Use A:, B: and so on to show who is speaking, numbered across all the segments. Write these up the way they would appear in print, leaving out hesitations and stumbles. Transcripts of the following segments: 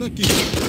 A: Lucky.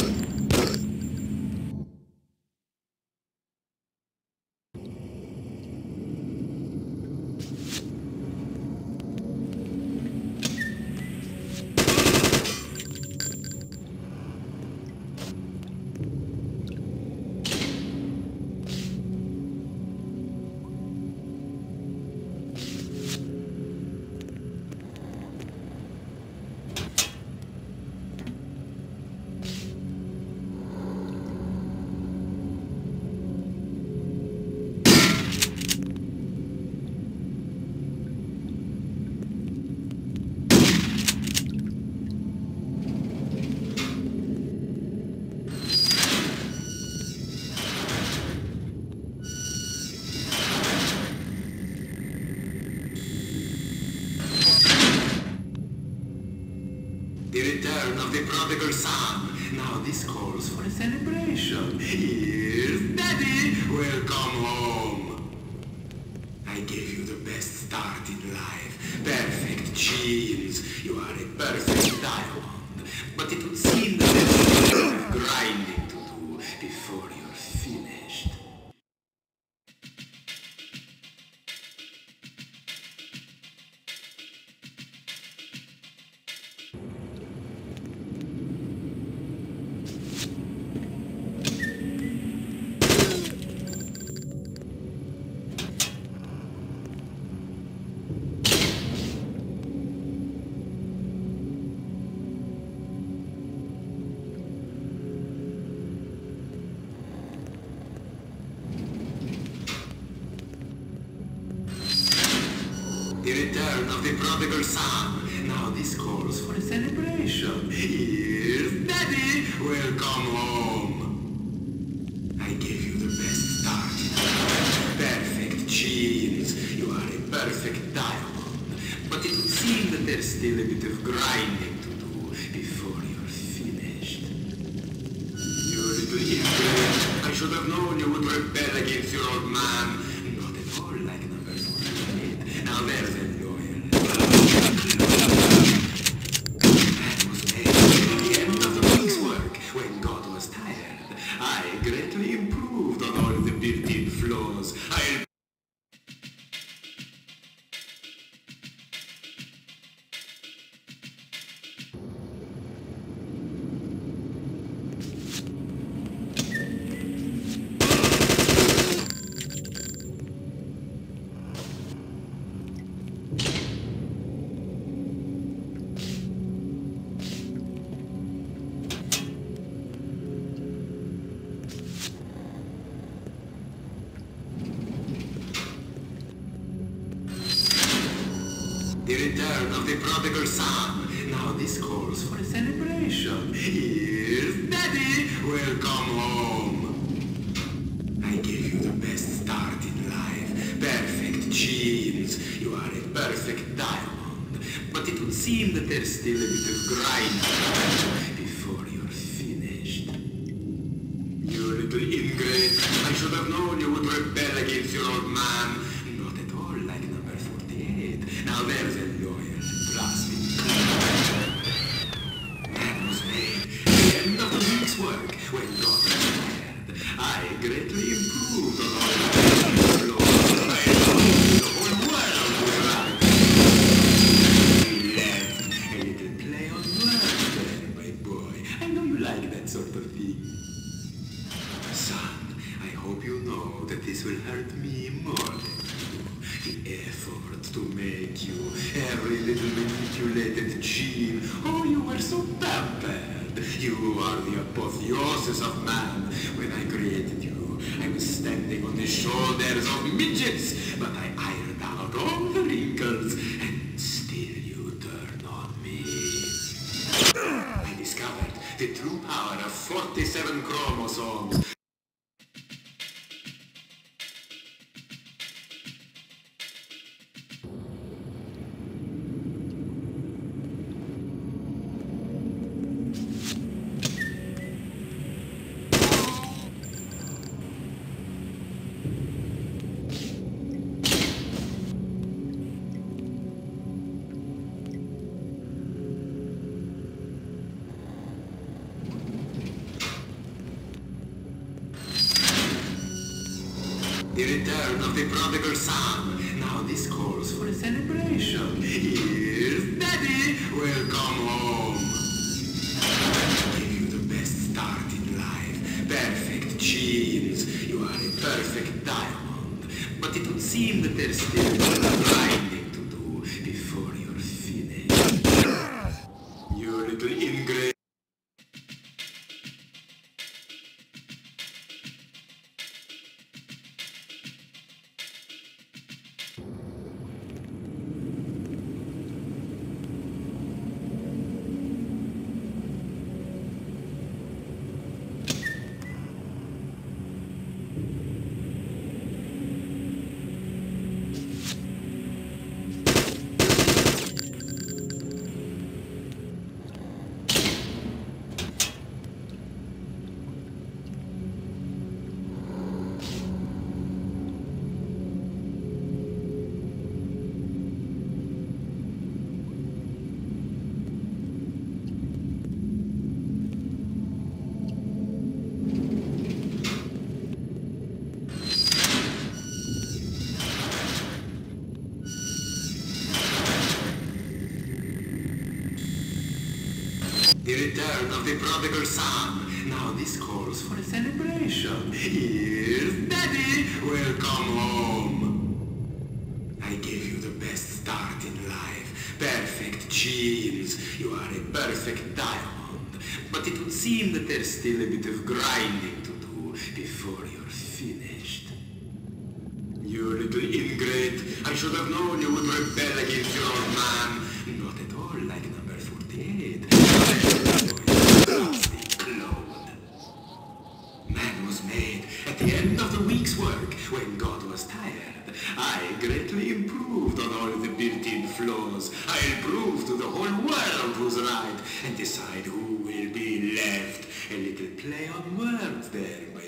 B: The return of the prodigal son. Now this calls for a celebration. Here's Daddy. Welcome home. I gave you the best start in life. Perfect genes. You are a perfect diamond. But it would seem that there's a lot of grinding to do before you're finished. The return of the prodigal son. Now this calls for a celebration. Here's Daddy. Welcome home. I gave you the best start in life. Perfect genes. You are a perfect diamond. But it would seem that there's still a bit of grinding to do before you're finished. You little ingrate. I should have known you would rebel against your old man. Not at all like number 48. Now there's a lawyer. That was made at the end of the week's work, when God was tired. I greatly improved on all the built-in flaws. The return of the prodigal son. Now this calls for a celebration. Here's Daddy. Welcome home. I gave you the best start in life. Perfect genes. You are a perfect diamond. But it would seem that there's still a bit of grinding before you're finished. You little ingrate. I should have known you would rebel against your old man. Not at all like number 48. Now there's a lawyer. Trust me. That was made at the end of the week's work, when God was tired. I greatly improved on all the flaws. The whole world was right. We left a little play on words there, my boy. I know you like that sort of thing. Son, I hope you know that this will hurt me more than you. The effort to make you every little manipulated gene. Oh, you were so pampered. You are the apotheosis of man. When I created you, I was standing on the shoulders of midgets, but I ironed out all the wrinkles, and still you turn on me. I discovered the true power of 47 chromosomes. The return of the prodigal son. Now this calls for a celebration. Here's Daddy. Welcome home. I give you the best start in life. Perfect genes. You are a perfect diamond. But it would seem that there's still more grinding to do before you're finished. You little ingrate. The return of the prodigal son. Now this calls for a celebration. Here's Daddy. Welcome home. I gave you the best start in life. Perfect genes. You are a perfect diamond. But it would seem that there's still a bit of grinding to do before you're finished. You little ingrate. I should have known you would rebel against your old man. Not at all like number 48. Man was made at the end of the week's work when God was tired. I greatly improved on all the built-in flaws. I'll prove to the whole world who's right and decide who will be left. A little play on words there, my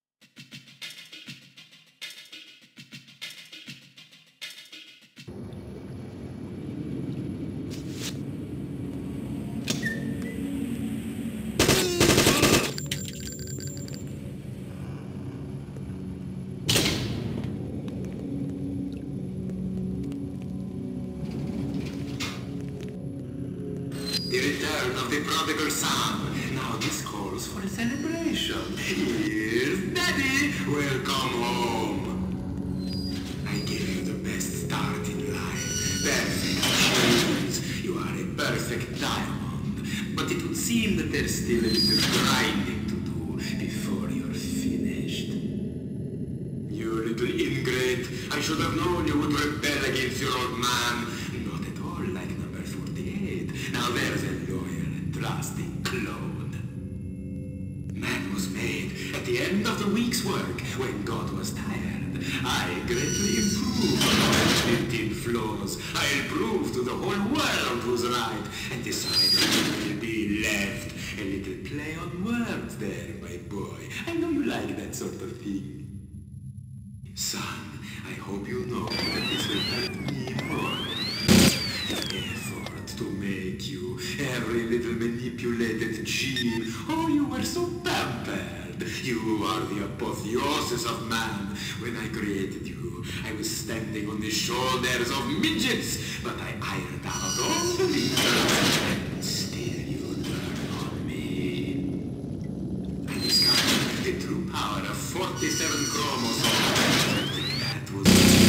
B: The return of the prodigal son. Now this calls for a celebration. Here's Daddy. Welcome home. I gave you the best start in life. Perfect genes. You are a perfect diamond. But it would seem that there's still a little grinding to do before you're finished. You little ingrate. I should have known you would rebel against your old man. Not at all like number 48. Now there's a loyal and trusting clone. Man was made at the end of the week's work when God was tired. I greatly improved on all the built-in flaws. I'll prove to the whole world who's right and decide who will be left. A little play on words there, my boy. I know you like that sort of thing. Son, I hope you know that this will hurt me more. The effort to make you every little manipulated gene. Oh, you were so pampered. You are the apotheosis of man. When I created you, I was standing on the shoulders of midgets, but I ironed out all the wrinkles, and still you turn on me. I discovered the true power of 47 chromosomes. I think that was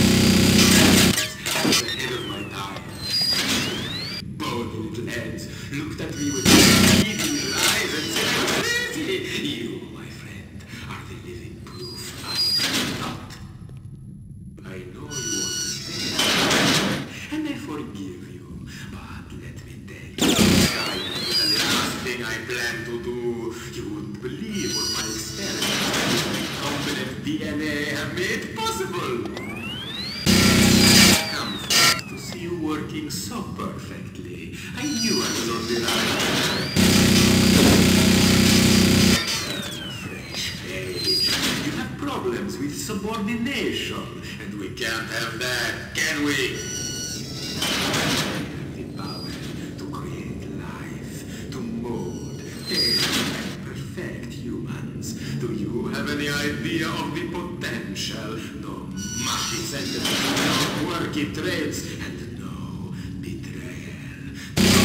B: at the head of my time. Bony little heads looked at me with evil eyes and said I was crazy. You, my friend, are the living proof I am not. I know you understand, and I forgive you, but let me tell you, the last thing I plan to do. You wouldn't believe what my experiments with recombinant DNA have made possible. Come to see you working so perfectly. I knew I was on the right track. Turn a fresh page. You have problems with subordination, and we can't have that, can we? I have the power to create life, to mold, tailor, and perfect humans. Do you have any idea of the potential? potential, no mushy sentence, no quirky traits, and no betrayal.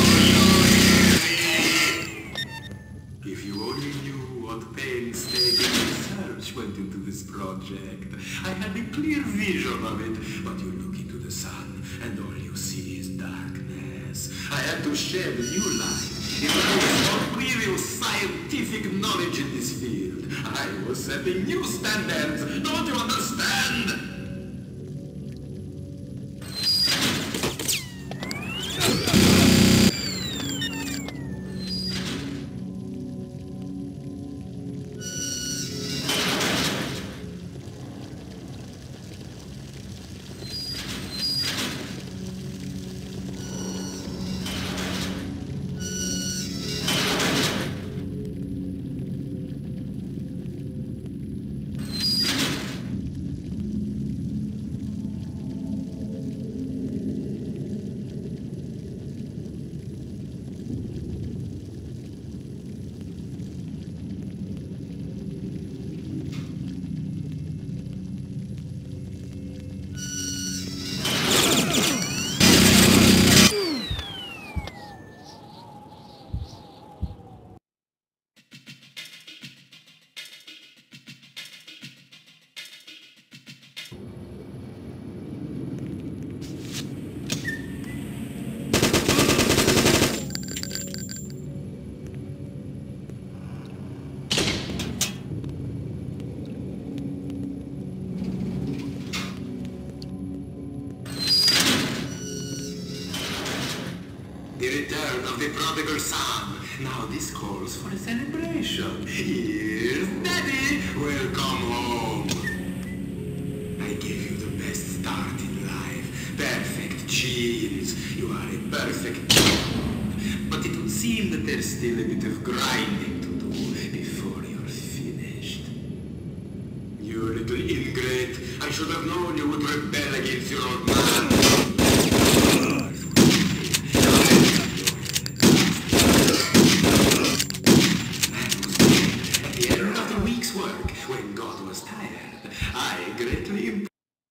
B: If you only knew what painstaking research went into this project. I had a clear vision of it, but you look into the sun, and all you see is darkness. I had to shed new light. In order to previous scientific knowledge in this field, I was setting new standards. Don't you understand? The return of the prodigal son. Now this calls for a celebration. Here's Daddy. Welcome home. I gave you the best start in life. Perfect genes. You are a perfect child. But it would seem that there's still a bit of grinding to do before you're finished. You little ingrate. I should have known you would rebel against your old man. When God was tired, I greatly improved.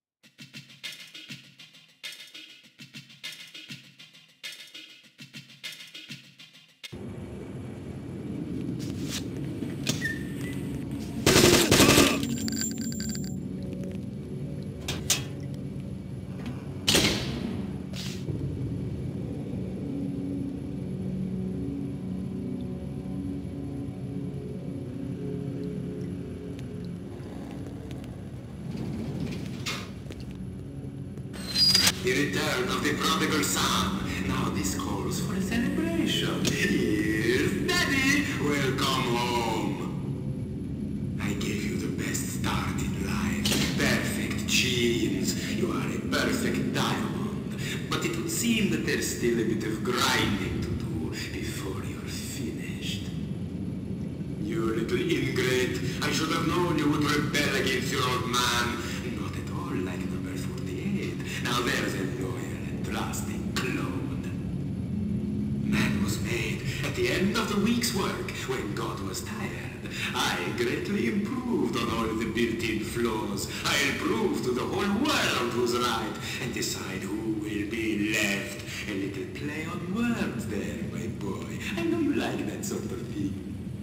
B: The return of the prodigal son. Now this calls for a celebration. Here's Daddy. Welcome home. I gave you the best start in life. Perfect genes. You are a perfect diamond. But it would seem that there's still a bit of grinding to do before you're finished. You little ingrate. I should have known you would rebel against your old man. Not at all like number 48. Now there's a loyal and trusting clone. Man was made at the end of the week's work when God was tired. I greatly improved on all the built-in flaws. I'll prove to the whole world who's right and decide who will be left. A little play on words there, my boy. I know you like that sort of thing.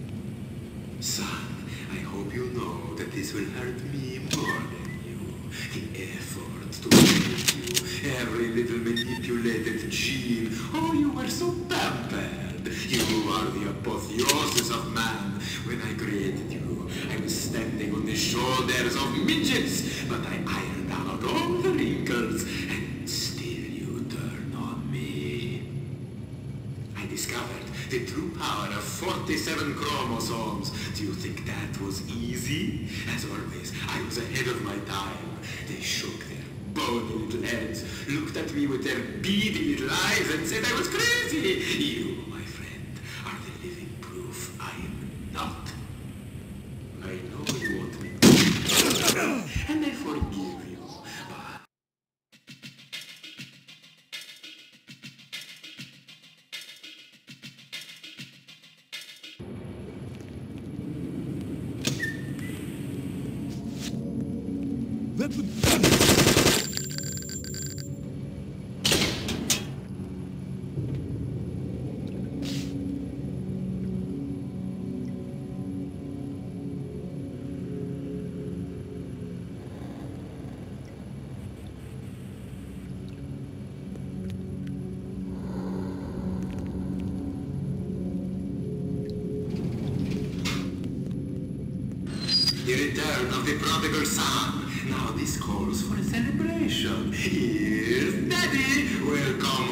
B: Son, I hope you know that this will hurt me more than you. The effort to make you, every little manipulated gene. Oh, you were so pampered. You are the apotheosis of man. When I created you, I was standing on the shoulders of midgets, but I ironed out all the wrinkles, and still you turn on me. I discovered the true power of 47 chromosomes. Do you think that was easy? As always, I was ahead of my time. They shook their bony little heads, looked at me with their beady little eyes, and said I was crazy. You, my friend, are the living proof I am not. I know you want me, and I forgive you, but...
A: That would...
B: The return of the prodigal son. Now this calls for a celebration. Here's Daddy. Welcome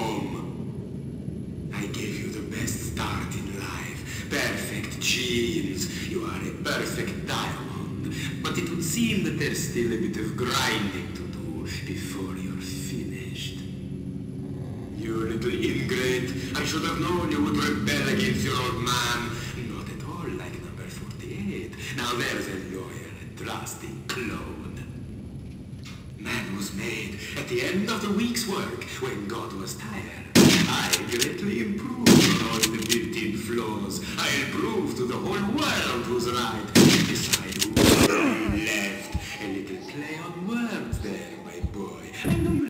B: home. I gave you the best start in life. Perfect genes. You are a perfect diamond. But it would seem that there's still a bit of grinding to do before you're finished. You little ingrate. I should have known you would rebel against your old man. Not at all like number 48. Now there's a loyal and trusting clone. Man was made at the end of the week's work when God was tired. I greatly improved on all the built-in flaws. I'll prove to the whole world who's right. Decide who's left. A little play on words there, my boy. I know you.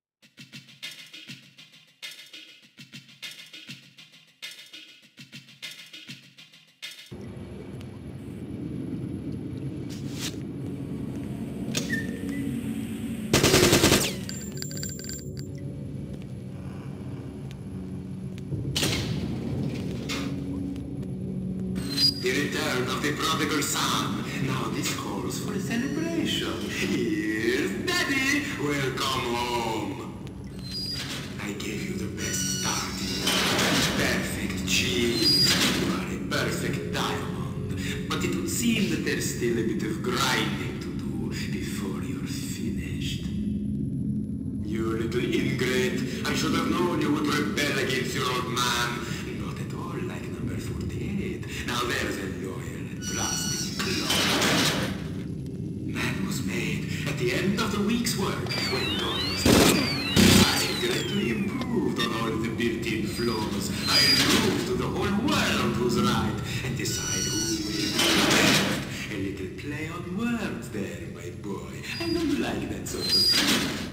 B: The return of the prodigal son. Now this calls for a celebration. Here's Daddy. Welcome home. I gave you the best start in life. Perfect genes. You are a perfect diamond. But it would seem that there's still a bit of grinding to do before you're finished. You little ingrate. I should have known you would rebel against your old man. Not at all like number 48. Now there's a loyal and trusting clone. Man was made at the end of the week's work when God was tired. I greatly improved on all the built-in flaws. I'll prove to the whole world who's right and decide who will be left. A little play on words there, my boy. I know you like that sort of thing.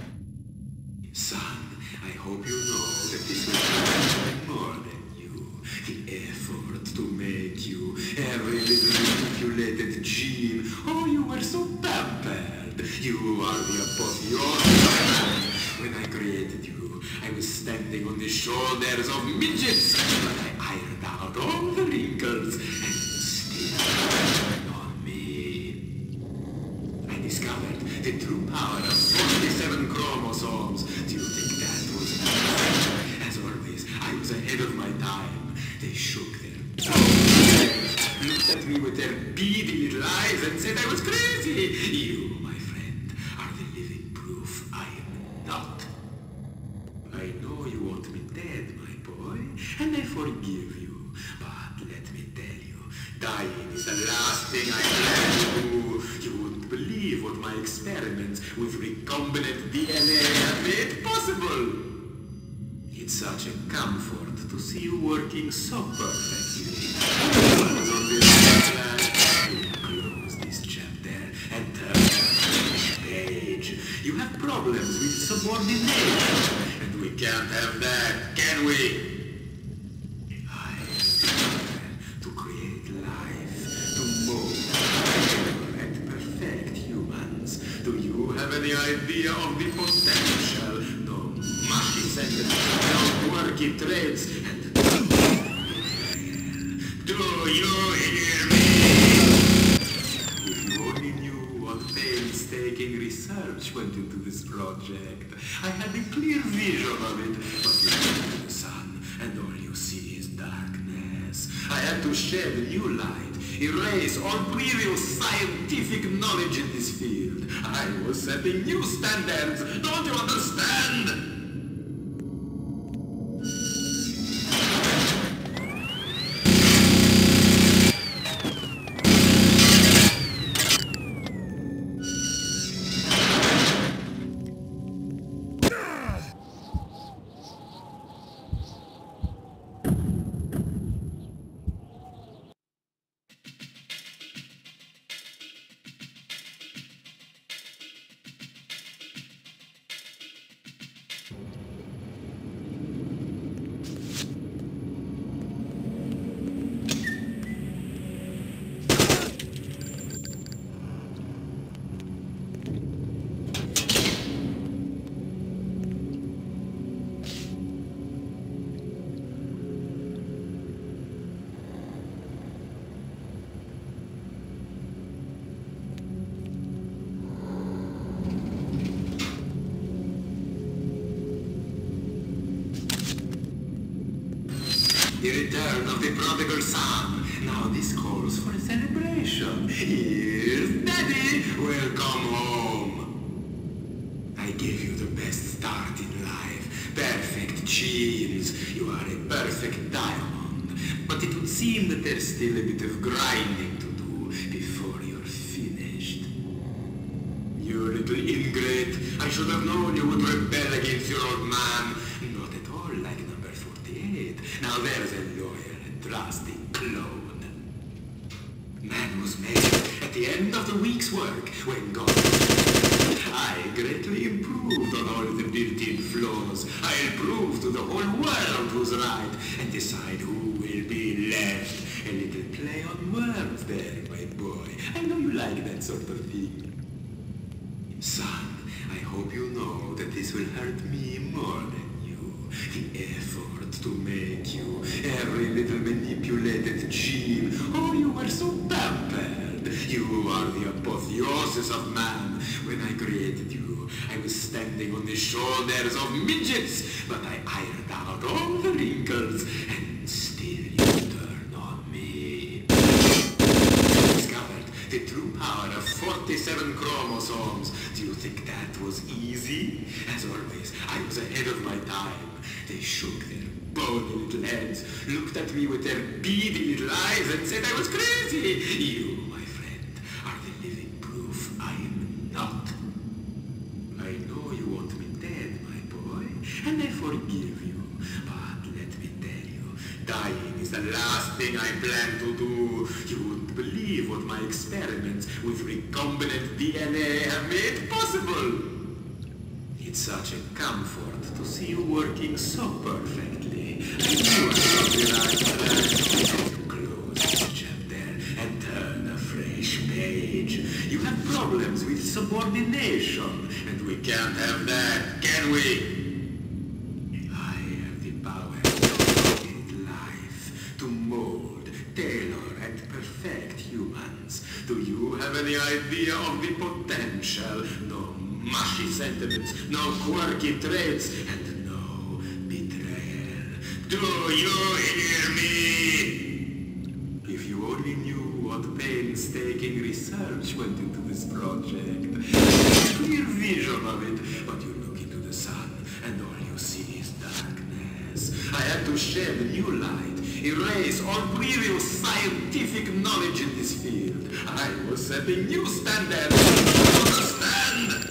B: Son, I hope you know that this will be more than you. The effort to make you, every little manipulated gene. Oh, you were so pampered. You are the apotheosis. When I created you, I was standing on the shoulders of midgets, but I ironed out all the wrinkles and still on me. I discovered the true power of 47 chromosomes. Do you think that was enough? As always, I was ahead of my time. They shook their looked at me with their beady little eyes and said I was crazy. You, my friend, are the living proof I am not. I know you want me dead, my boy, and I forgive you. But let me tell you, dying is the last thing I plan to do. You wouldn't believe what my experiments with recombinant DNA have made possible. It's such a comfort to see you working so perfectly. Close this chapter and turn to the page. You have problems with subordination, and we can't have that, can we? I to create life, to mold, and perfect humans. Do you have any idea of the potential? No mushy sentences, no quirky traits, and do you hear me? If you only knew what painstaking research went into this project. I had a clear vision of it, but you look at the sun, and all you see is darkness. I had to shed new light, erase all previous scientific knowledge in this field. I was setting new standards, don't you understand? The return of the prodigal son. Now this calls for a celebration. Here's Daddy. Welcome home. I gave you the best start in life. Perfect genes. You are a perfect diamond. But it would seem that there's still a bit of grinding to do before you're finished. You little ingrate. I should have known you would rebel against your old man. Not at all like number 48. Now there's a loyal and trusting clone. Man was made at the end of the week's work when God... I greatly improved on all the built-in flaws. I'll prove to the whole world who's right and decide who will be left. A little play on words there, my boy. I know you like that sort of thing. Son, I hope you know that this will hurt me more than you. The effort to make you every little manipulated gene. Oh, you were so pampered. You are the apotheosis of man. When I created you, I was standing on the shoulders of midgets, but I ironed out all the wrinkles, and still you turn on me. I discovered the true power of 47 chromosomes. Do you think that was easy? As always, I was ahead of my time. They shook their bony little heads, looked at me with their beady little eyes, and said I was crazy. You, my friend, are the living proof I am not. I know you want me dead, my boy, and I forgive you. But let me tell you, dying is the last thing I plan to do. You wouldn't believe what my experiments with recombinant DNA have made possible. It's such a comfort to see you working so perfectly. I knew I would be right to close this chapter and turn a fresh page. You have problems with subordination, and we can't have that, can we? I have the power to create life, to mold, tailor, and perfect humans. Do you have any idea of the potential? No mushy sentiments, no quirky traits, and no betrayal. Do you hear me? If you only knew what painstaking research went into this project. Clear vision of it, but you look into the sun, and all you see is darkness. I had to shed new light, erase all previous scientific knowledge in this field. I was setting new standards. Understand?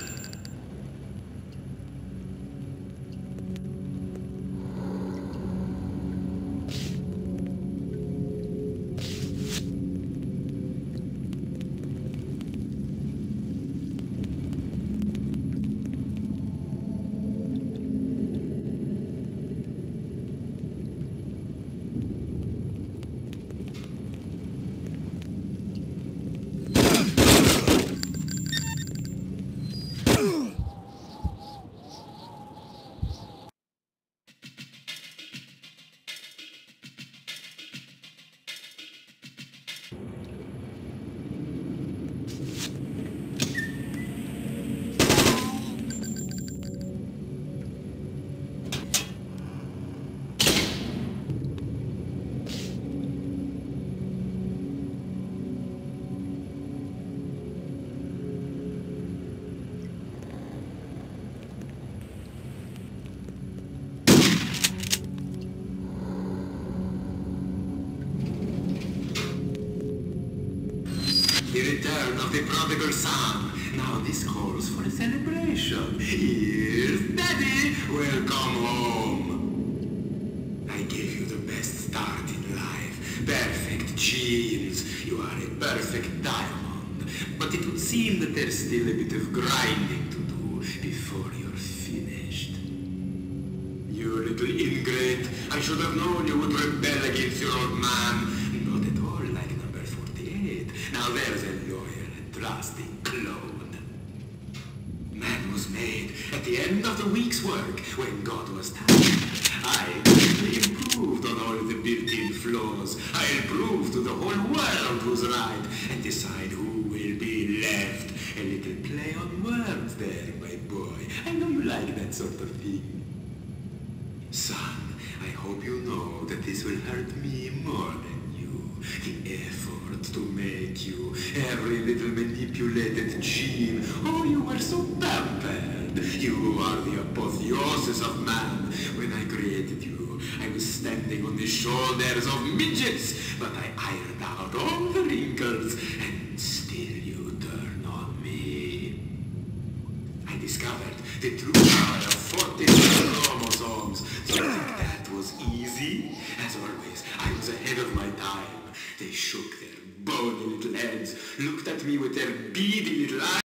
B: The return of the prodigal son. Now this calls for a celebration. Here's Daddy. Welcome home. I gave you the best start in life. Perfect genes. You are a perfect diamond. But it would seem that there's still a bit of grinding to do before you're finished. You little ingrate. I should have known you would rebel against your old man. Not at all like number 48. Now there's a loyal and trusting clone. Man was made at the end of the week's work when God was tired. I greatly improved on all the built-in flaws. I'll prove to the whole world who's right and decide who will be left. A little play on words there, my boy. I know you like that sort of thing. Son, I hope you know that this will hurt me more than you. The effort to make you, every little manipulated gene. Oh, you were so pampered. You are the apotheosis of man. When I created you, I was standing on the shoulders of midgets, but I ironed out all the wrinkles, and still you turn on me. I discovered the true power of 40 chromosomes. Do you think that was easy? As always, I was ahead of my time. They shook their bony little heads, looked at me with their beady little eyes.